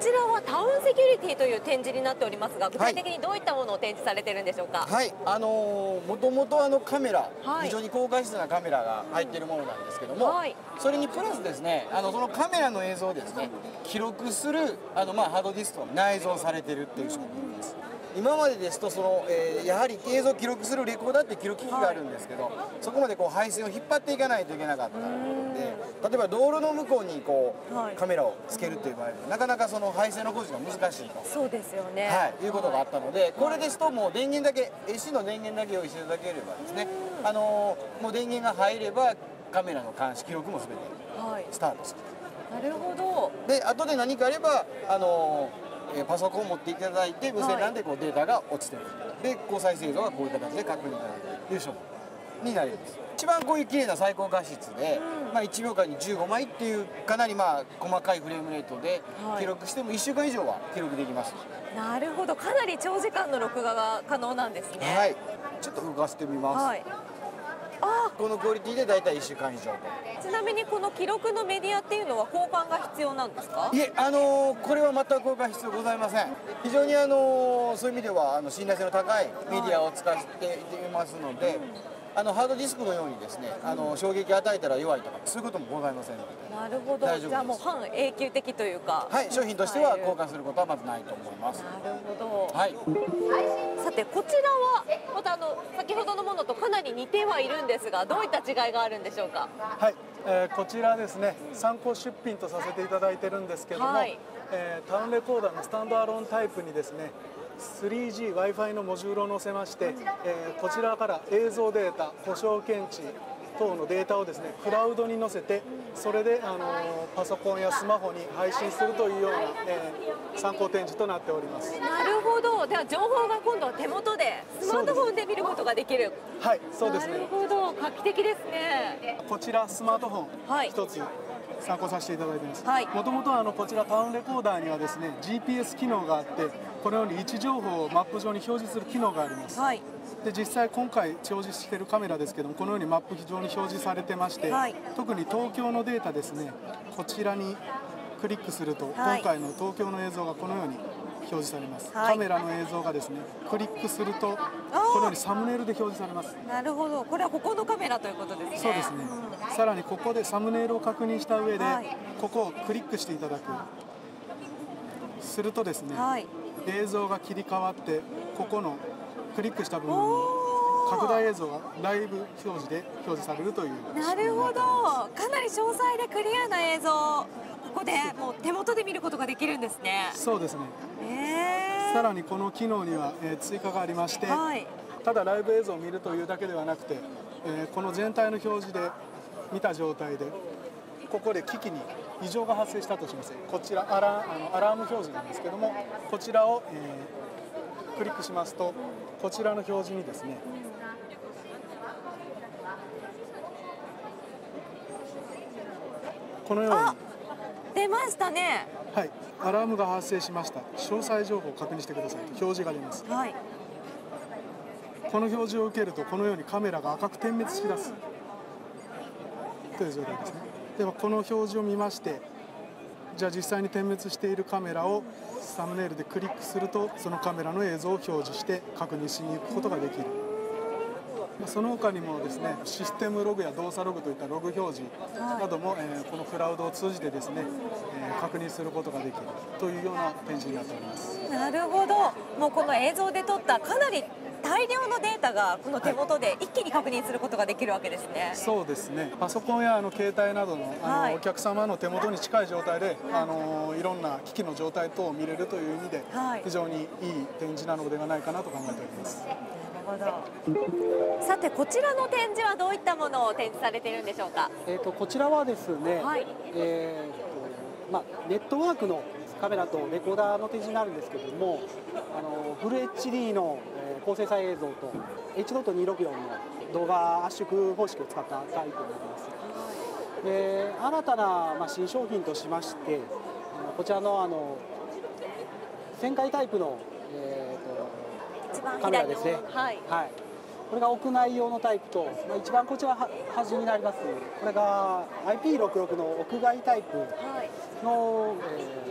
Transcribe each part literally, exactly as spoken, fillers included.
らはタウンセキュリティという展示になっておりますが、具体的にどういったものを展示されてるんでしょうか。 はい、あのー、もともとあのカメラ、 はい、 非常に高画質なカメラが入っているものなんですけども、はい、それにプラスですね、あのそのカメラの映像をですね記録するあの、まあ、ハードディスクが内蔵されているっていう商品です。今までですとその、えー、やはり映像を記録するレコーダーって記録機器があるんですけど、はい、そこまでこう配線を引っ張っていかないといけなかったので、例えば道路の向こうにこう、はい、カメラをつけるという場合なかなかその配線の工事が難しいと、 そうですよね、 はい、いうことがあったので、これですともう電源だけ エーシー の電源だけ用意していただければですね、あのー、もう電源が入ればカメラの監視記録も全てスタートする、 はい、なるほど。で後で何かあればあのーパソコンを持っていただいて無線 ラン でこうデータが落ちてくる、で高再生度がこういう形で確認されるという商品になります。一番こういう綺麗な最高画質で、うん、まあいちびょうかんにじゅうごまいっていうかなりまあ細かいフレームレートで記録してもいっしゅうかん以上は記録できます。 なるほど、かなり長時間の録画が可能なんですね。 はい、ちょっと動かしてみます。はい、あこのクオリティでだいたいいっしゅうかん以上と。 ちなみにこの記録のメディアっていうのは交換が必要なんですか？ いえ、あのー、これは全く交換必要ございません。非常にあのー、そういう意味ではあの信頼性の高いメディアを使っていますので、うん、あのハードディスクのようにですね、あの衝撃を与えたら弱いとかそういうこともございませんので。 なるほど。じゃあもう半永久的というか、 はい、商品としては交換することはまずないと思います。 なるほど。 はい。 さてこちらはまたあの先ほどのものとかなり似てはいるんですが、どういった違いがあるんでしょうか？ はい、えー、こちらですね、参考出品とさせていただいてるんですけども、はい、えー、タウンレコーダーのスタンドアローンタイプにですね スリージー、Wi-Fi のモジュールを載せまして、えー、こちらから映像データ、故障検知等のデータをですねクラウドに載せて、それで、あのー、パソコンやスマホに配信するというような、えー、参考展示となっております。 なるほど。では情報が今度は手元でスマートフォンで見ることができる。 はい、そうですね。 なるほど、画期的ですね。 こちらスマートフォン一つ参考させていただいています。もともとこちらタウンレコーダーにはですね ジーピーエス 機能があって、このように位置情報をマップ上に表示する機能があります。はい、で実際今回表示しているカメラですけども、このようにマップ上に表示されてまして、はい、特に東京のデータですね、こちらにクリックすると、はい、今回の東京の映像がこのように表示されます。はい、カメラの映像がですねクリックするとこのようにサムネイルで表示されます。 なるほど、これはここのカメラということですね。 そうですね、うん、さらにここでサムネイルを確認した上で、はい、ここをクリックしていただくするとですね、はい、映像が切り替わって、ここのクリックした部分に拡大映像がライブ表示で表示されるという。 なるほど、かなり詳細でクリアな映像、ここでもう手元で見ることができるんですね。 そうですね。 えー、 さらにこの機能には、えー、追加がありまして、はい、ただライブ映像を見るというだけではなくて、えー、この全体の表示で見た状態でここで機器に異常が発生したとします。こちらアラ、あのアラーム表示なんですけども、こちらを、えー、クリックしますとこちらの表示にですね、このように出ましたね。 はい、アラームが発生しました。詳細情報を確認してくださいと表示が出ます。はい、この表示を受けるとこのようにカメラが赤く点滅しだすという状態ですね。ではこの表示を見まして、じゃあ実際に点滅しているカメラをサムネイルでクリックすると、そのカメラの映像を表示して確認しに行くことができる。その他にもですね、システムログや動作ログといったログ表示なども、はい、えー、このクラウドを通じてですね、えー、確認することができるというような展示になっております。 なるほど。もうこの映像で撮ったかなり大量のデータがこの手元で一気に確認することができるわけですね。はい、 そうですね。パソコンやあの携帯などの、あの、はい、お客様の手元に近い状態で、あのいろんな機器の状態等を見れるという意味で、はい、非常にいい展示なのではないかなと考えております。 さてこちらの展示はどういったものを展示されているんでしょうか。 えーとこちらはですね、はい、えーとまあ、ネットワークのカメラとレコーダーの展示になるんですけども、あのフル エイチディー の、えー、高精細映像と エイチドットにひゃくろくじゅうよん の動画圧縮方式を使ったタイプになります。で新たな、まあ、新商品としまして、こちらのあの旋回タイプの、えーとカメラですね。はい、はい、これが屋内用のタイプと、まあ、一番こちらは端になります。これが アイピーろくじゅうろく の屋外タイプの、はい、えー、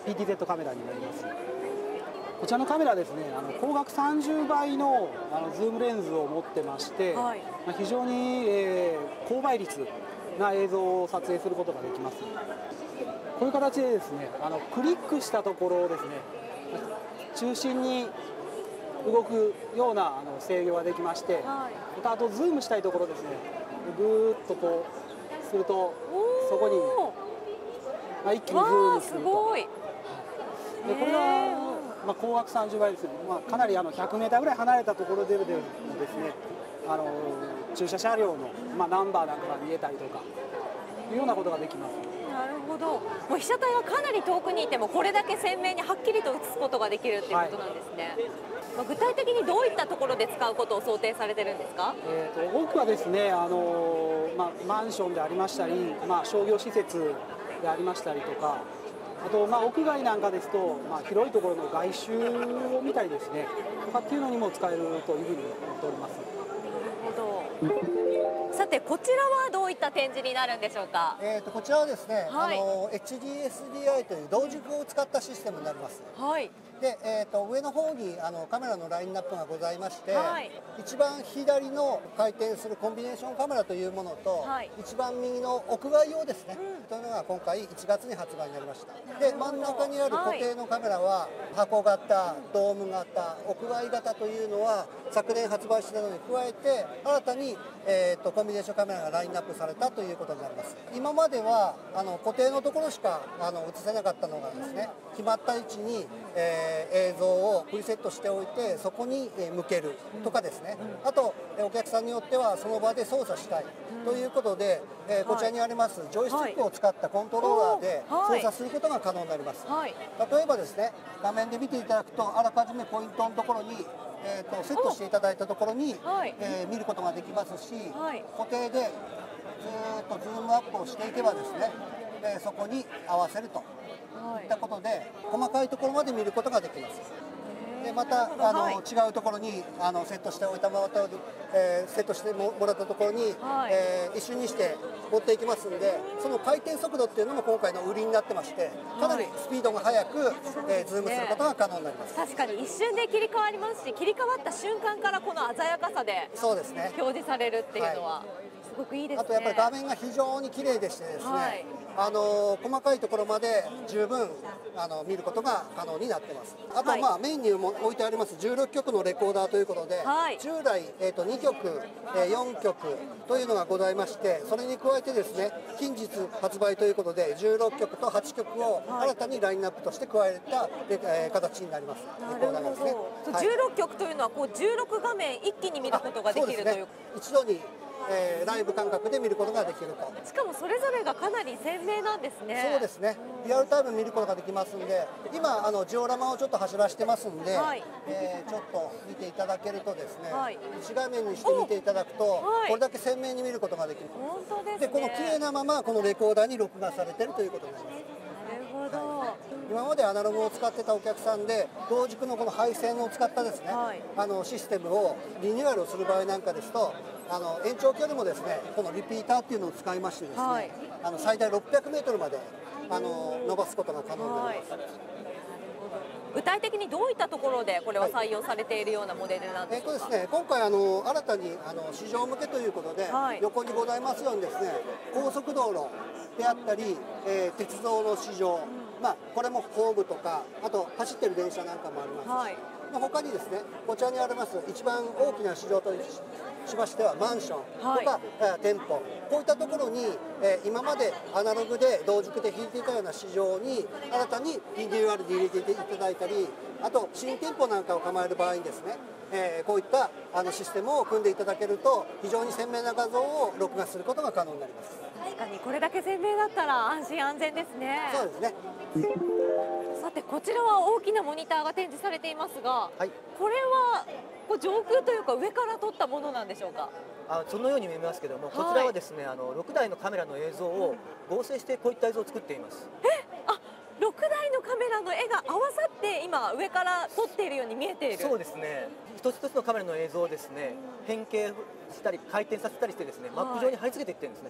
ピーティーゼット カメラになります。こちらのカメラですね、あの光学さんじゅうばいのあのズームレンズを持ってまして、はい、まあ非常に、えー、高倍率な映像を撮影することができます。こういう形でですね、あのクリックしたところをですね、中心に動くようなあの制御ができまして、はい、あとズームしたいところですね、ぐーっとこうするとそこに、まあ、一気にズームすると。すごい。でこれはまあ、光学さんじゅうばいですね、まあ、かなりあのひゃくメーターぐらい離れたところでもですね、あの駐車車両の、まあ、ナンバーなんかが見えたりとかいうようなことができます。 なるほど。もう被写体がかなり遠くにいてもこれだけ鮮明にはっきりと映すことができるっていうことなんですね。はい、まあ、具体的にどういったところで使うことを想定されてるんですか？ えーと多くはですね、あのまあ、マンションでありましたり、まあ、商業施設でありましたりとか。あと、まあ、屋外なんかですと、まあ、広いところの外周を見たりですね、とかっていうのにも使えるというふうに思っております。 なるほど。さて、こちらはどういった展示になるんでしょうか？ えーと、こちらはですね、はい、あの エイチディーエスディーアイ という同軸を使ったシステムになります。はい。で、えーと、上の方にあのカメラのラインナップがございまして、はい、一番左の回転するコンビネーションカメラというものと、はい、一番右の屋外用ですね、うん、というのが今回いちがつに発売になりました。で、真ん中にある固定のカメラは、はい、箱型、ドーム型、屋外型というのは昨年発売したのに加えて新たに、えーと、コンビネーションカメラがラインナップされたということになります。今まではあの固定のところしかあの映せなかったのがですね、決まった位置に、えー映像をプリセットしておいてそこに向けるとかですね、あとお客さんによってはその場で操作したいということで、えー、こちらにありますジョイスティックを使ったコントローラーで操作することが可能になります。例えばですね、画面で見ていただくとあらかじめポイントのところにえーとセットしていただいたところに、えー、見ることができますし、固定でずーっとズームアップをしていけばですね、えー、そこに合わせるといったことで細かいところまで見ることができます。でまたあの、はい、違うところにあのセットしておいたまま、えー、セットしてもらったところに、はい、えー、一瞬にして持っていきますんで、その回転速度っていうのも今回の売りになってまして、かなりスピードが速く、はい、えー、ズームすることが可能になります。 確かに一瞬で切り替わりますし、切り替わった瞬間からこの鮮やかさでそうですね、 表示されるっていうのはすごくいいですね。 あとやっぱり画面が非常に綺麗でしてですね、はい、あの細かいところまで十分あの見ることが可能になってます。あとは、まあ、はい、メインにも置いてありますじゅうろっきょくのレコーダーということで、はい、従来、えー、とにきょく、えー、よんきょくというのがございまして、それに加えてですね近日発売ということでじゅうろっきょくとはちきょくを新たにラインナップとして加えた、えー、形になります。 なるほど。レコーダーですね。はい、じゅうろっきょくというのはこうじゅうろくがめん一気に見ることができるという、ね、 一度にえー、ライブ感覚で見ることができると。 しかもそれぞれがかなり鮮明なんですね。 そうですね、リアルタイム見ることができますんで、今あのジオラマをちょっと走らせてますんで、はい、えー、ちょっと見ていただけるとですね、はい、一画面にして見ていただくと、はい、これだけ鮮明に見ることができる。 本当ですね。 でこの綺麗なままこのレコーダーに録画されているということになります。 なるほど。はい、 今までアナログを使ってたお客さんで同軸のこの配線を使ったですね、はい、あのシステムをリニューアルをする場合なんかですと、あの延長距離もですねこのリピーターっていうのを使いましてですね、はい、あの最大ろっぴゃくメートルまであの伸ばすことが可能になります。はい、 具体的にどういったところでこれは採用されているようなモデルなんですか？ はい、えーとですね、今回あの新たにあの市場向けということで、はい、横にございますようにですね高速道路であったり、えー、鉄道の市場、うん、まあ、これもホームとかあと走ってる電車なんかもありますし、はい、他にですねこちらにあります一番大きな市場としましてはマンションとか、はい、店舗、こういったところに、えー、今までアナログで同軸で引いていたような市場に新たにリニューアルで入れていただいたり、あと新店舗なんかを構える場合にですね、えー、こういったあのシステムを組んでいただけると非常に鮮明な画像を録画することが可能になります。 確かにこれだけ鮮明だったら安心安全ですね。 そうですね。 さてこちらは大きなモニターが展示されていますが、はい、これはこう上空というか上から撮ったものなんでしょうか？ あ、そのように見えますけども、はい、こちらはですねあのろくだいのカメラの映像を合成してこういった映像を作っています。 え、あ、ろくだいのカメラの絵が合わさって今上から撮っているように見えている。 そうですね、一つ一つのカメラの映像をですね変形したり回転させたりしてですねマップ上に貼り付けていってるんですね。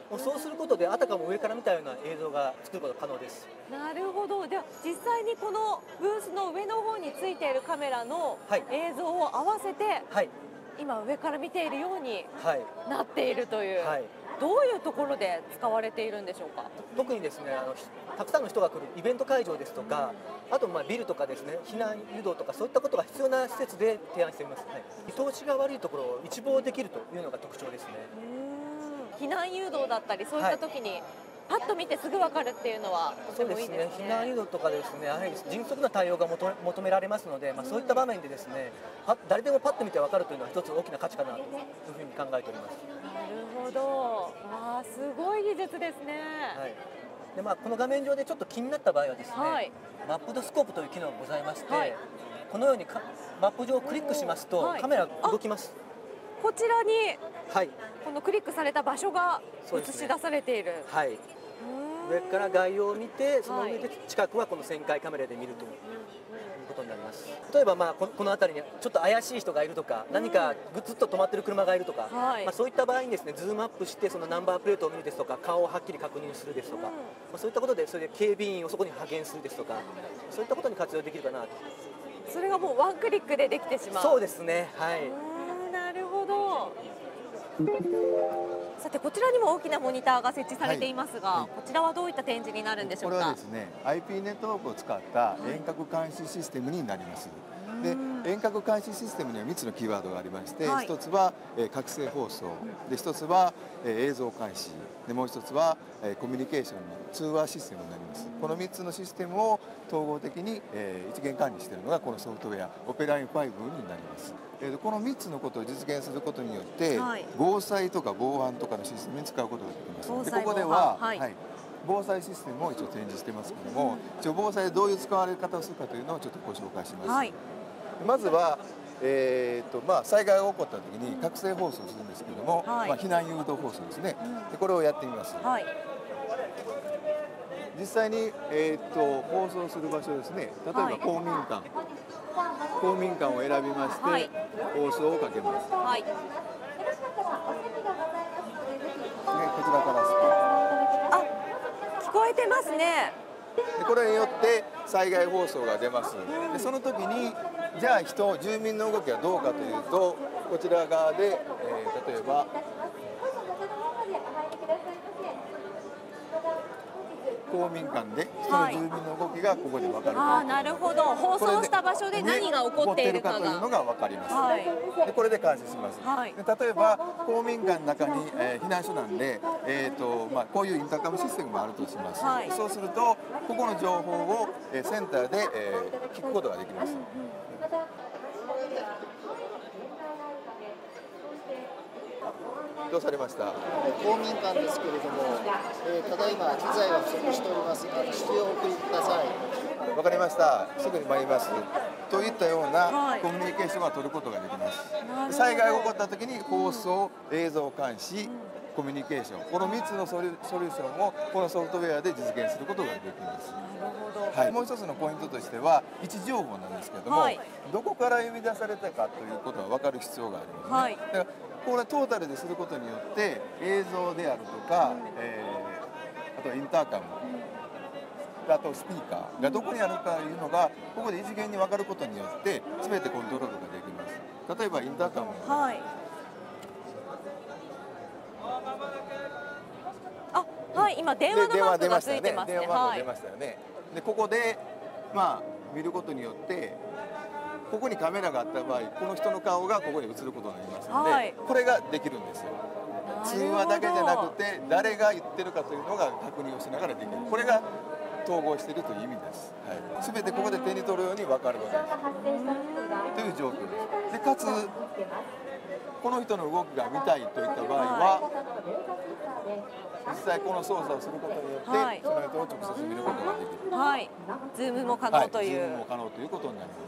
もうそうすることであたかも上から見たような映像が作ることが可能です。 なるほど。では実際にこのブースの上の方についているカメラの映像を合わせて、はい、今上から見ているようになっているという、はい、どういうところで使われているんでしょうか。 特にですね、あのたくさんの人が来るイベント会場ですとか、あとまあビルとかですね、避難誘導とかそういったことが必要な施設で提案しています。はい、見通しが悪いところを一望できるというのが特徴ですね。 うーん、避難誘導だったりそういった時に、はい、パッと見てすぐ分かるっていうのはとてもいいですね。 そうですね。避難誘導とかですね、やはり迅速な対応が求め求められますので、まあ、そういった場面でですね、誰でもパッと見て分かるというのは一つ大きな価値かなというふうに考えております。 なるほど。ああ、すごい技術ですね。 はい。でまあ、この画面上でちょっと気になった場合はですね、はい、マップドスコープという機能がございまして、はい、このようにかマップ上をクリックしますと、はい、カメラが動きます。 こちらに、はい、このクリックされた場所が映し出されている。 はい。上から概要を見て、その上で近くはこの旋回カメラで見るということになります。例えばまあこの辺りにちょっと怪しい人がいるとか、何かぐつっと止まってる車がいるとか、はい、まあそういった場合にですね、ズームアップしてそのナンバープレートを見るですとか、顔をはっきり確認するですとか、まあそういったことでそれで警備員をそこに派遣するですとか、そういったことに活用できるかなと。 それがもうワンクリックでできてしまう。 そうですね。はい。 なるほど。さてこちらにも大きなモニターが設置されていますが、はいはい、こちらはどういった展示になるんでしょうか。 これはですね、アイピー ネットワークを使った遠隔監視システムになります。で遠隔監視システムにはみっつのキーワードがありまして、はい、ひとつは、えー、覚醒放送で、ひとつは、えー、映像監視で、もうひとつは、えー、コミュニケーションの通話システムになります。このみっつのシステムを統合的に、えー、一元管理しているのがこのソフトウェアオペラインファイブになります。えー、このみっつのことを実現することによって、はい、防災とか防犯とかのシステムに使うことができます。でここでは、はいはい、防災システムを一応展示してますけども、一応防災でどういう使われ方をするかというのをちょっとご紹介します。はい、まずは、えーとまあ、災害が起こった時に覚醒放送するんですけども、はい、まあ、避難誘導放送ですね。でこれをやってみます。はい、実際に、えー、と放送する場所ですね。例えば公民館、はい、公民館を選びまして、はい、放送をかけます。はい、でこちらからスピーカー。 あ、聞こえてますね。 でこれによって災害放送が出ます。でその時にじゃあ人住民の動きはどうかというと、こちら側で、えー、例えば公民館で人の住民の動きがここで分かる。 ああ、なるほど。放送した場所で何が起こっているかがというのが分かります。はい、でこれで監視します。はい、で例えば公民館の中に、えー、避難所なんで、えーとまあ、こういうインターカムシステムがあるとします。はい、そうするとここの情報を、えー、センターで、えー、聞くことができます。うんうん、どうされました。 公民館ですけれども、えー、ただいま機材が不足しております。必要をお送りください。 わかりました。すぐに参ります。といったようなコミュニケーションが取ることができます。災害が起こった時に放送、映像監視、コミュニケーション、このみっつのソリューションをこのソフトウェアで実現することができます。はい、もう一つのポイントとしては位置情報なんですけども、はい、どこから生み出されたかということは分かる必要がありますね。はい、だからこれトータルですることによって映像であるとか、うん、えー、あとインターカム、うん、あとスピーカーがどこにあるかいうのがここで一元に分かることによって全てコントロールができます。例えばインターカム、はい、 あ、はい、今電話のマークがついてますね。 電話マーク出ましたよね。でここでまあ見ることによってここにカメラがあった場合、この人の顔がここに映ることになりますので、はい、これができるんですよ。通話だけじゃなくて誰が言ってるかというのが確認をしながらできる。これが統合しているという意味です。はい、全てここで手に取るように分かるわけですという状況です。でかつこの人の動きが見たいといった場合は、実際この操作をすることによって、はい、その人を直接見ることができる。 はい、ズームも可能という、 はい、ズームも可能ということになります。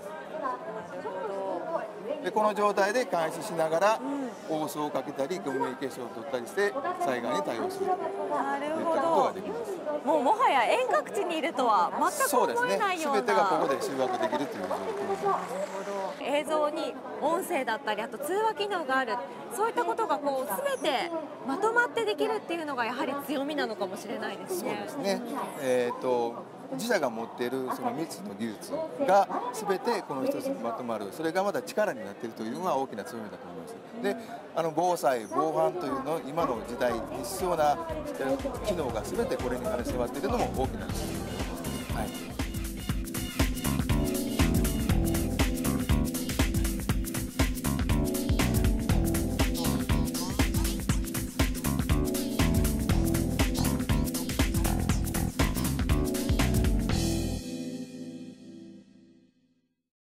でこの状態で監視しながら、うん、放送をかけたりコミュニケーションを取ったりして災害に対応するといったことができます。 もうもはや遠隔地にいるとは全く思えないような。 そうですね。全てがここで集約できるという状況です。 なるほど。 映像に音声だったり、あと通話機能がある、そういったことがこう全てまとまってできるっていうのがやはり強みなのかもしれないですね。 そうですね。えーと自社が持っているそのみっつの技術が全てこの一つにまとまる、それがまた力になっているというのが大きな強みだと思います。で、あの防災防犯というの今の時代に必要な機能が全てこれに兼ね備わっているのも大きな強みです。はい。